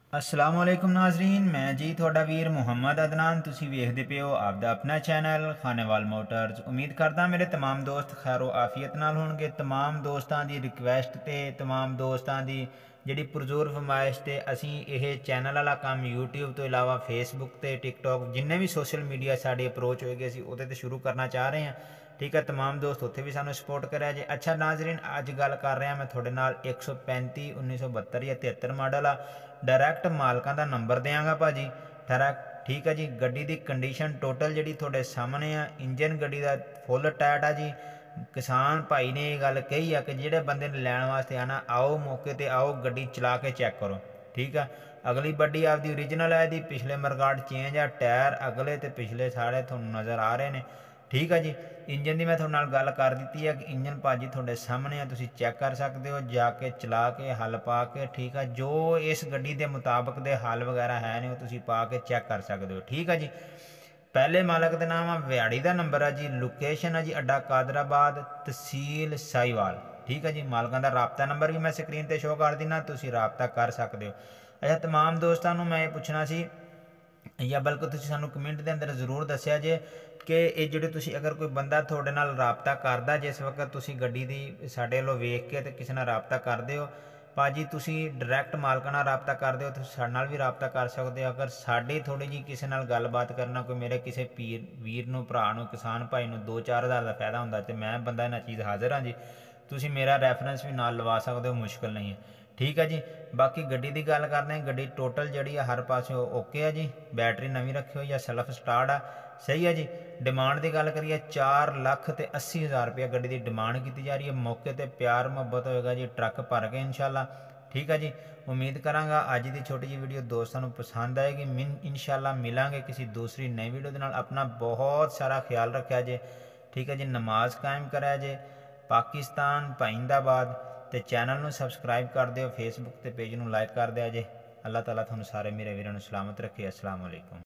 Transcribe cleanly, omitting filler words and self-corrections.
अस्सलाम वालेकुम नाजरीन, मैं जी थोड़ा वीर मुहम्मद अदनान। तुसी वेखदे पे हो आपदा अपना चैनल खानेवाल मोटर्स। उम्मीद करदा मेरे तमाम दोस्त खैरो आफियत नाल होणगे। तमाम दोस्तां दी रिक्वेस्ट ते तमाम दोस्तां दी जिहड़ी पुरजोर फरमाइश ते असी यह चैनल वाला काम यूट्यूब तो इलावा फेसबुक ते टिकटॉक जिन्ने भी सोशल मीडिया साड़ी अप्रोच होएगी असी उहदे ते शुरू करना चाह रहे हैं। ठीक है, तमाम दोस्त उत्थे भी सानू सपोर्ट करा जे। अच्छा नाजरीन, अज गल कर रहा मैं थोड़े नाल 135 1972 या 73 मॉडल आ डायरैक्ट मालकां दा नंबर देंगा भाजी डायरैक्ट। ठीक है जी, गड्डी दी कंडीशन टोटल जी थोड़े सामने आ। इंजन गड्डी का फुल टाइट आ जी। किसान भाई ने यह गल कही है कि जोड़े बंदे ने लैन वास्ते आना आओ मौके पर आओ, गड्डी चला के चैक करो। ठीक है, अगली बड्डी आपकी ओरिजिनल है दी, पिछले मरगाट चेंज है, टायर अगले तो पिछले सारे थोड़ा नज़र आ रहे हैं। ठीक है जी, इंजन की मैं थोड़े नाल गल कर दी है कि इंजन भाजी थोड़े सामने है, तुसीं चैक कर सकते हो जाके चला के हल पा के। ठीक है, जो इस गड्डी के मुताबिक दे हल वगैरह है ने तुसीं पा के चैक कर सकते हो। ठीक है जी, पहले मालक का नाम है, व्याड़ी का नंबर है जी, लोकेशन है जी अड्डा कादराबाद, तहसील साहिवाल। ठीक है जी, मालकों का राबता नंबर भी मैं स्क्रीन पर शो कर देना, तुसीं राबता कर सकते हो। अच्छा, तमाम दोस्तों मैं ये पूछना सी या बल्कि तुसीं सानू कमेंट के अंदर जरूर दस्या जे कि ये जो तुसीं अगर कोई बंदा थोड़े नाल राबता करदा जिस वक्त तुसीं गड्डी दी साडे वल्लों वेख के ते किसी नाल राबता करदे हो भाजी, तुसीं डायरैक्ट मालकां नाल राबता करदे हो, तुसीं साडे नाल भी राबता कर सकते हो। अगर साडी थोड़ी जी किसी नाल गलबात करना, कोई मेरे किसी वीर नूं भरा नूं किसान भाई नूं 2-4 हज़ार का फायदा हुंदा ते मैं बंदा इन्हां चीज़ हाज़र हाँ जी। तुसीं मेरा रैफरेंस भी नाल लवा सकते हो, मुश्किल नहीं है। ठीक है जी, बाकी गड्डी की गल करते हैं। गड्डी टोटल जी हर पास ओके है जी, बैटरी नवीं रखी हुई है, सैल्फ स्टार्ट आ, सही है जी। डिमांड की गल करिए 4,80,000 रुपया गड्डी की डिमांड की जा रही है। मौके पर प्यार मुहब्बत होएगा जी, ट्रक भर के इंशाल्लाह। ठीक है जी, उम्मीद कराँगा अज की छोटी जी वीडियो दोस्तों को पसंद आएगी। इंशाल्लाह मिलांगे किसी दूसरी नई वीडियो के नाल। अपना बहुत सारा ख्याल रखा जे। ठीक है जी, नमाज कायम करा जे। पाकिस्तान जिंदाबाद। तो चैनल में सबसक्राइब कर दियो, फेसबुक के पेज में लाइक कर दिया जे। अल्लाह ताला तुहानू सारे मेरे वीरों सलामत रखे। अस्सलाम वालेकुम।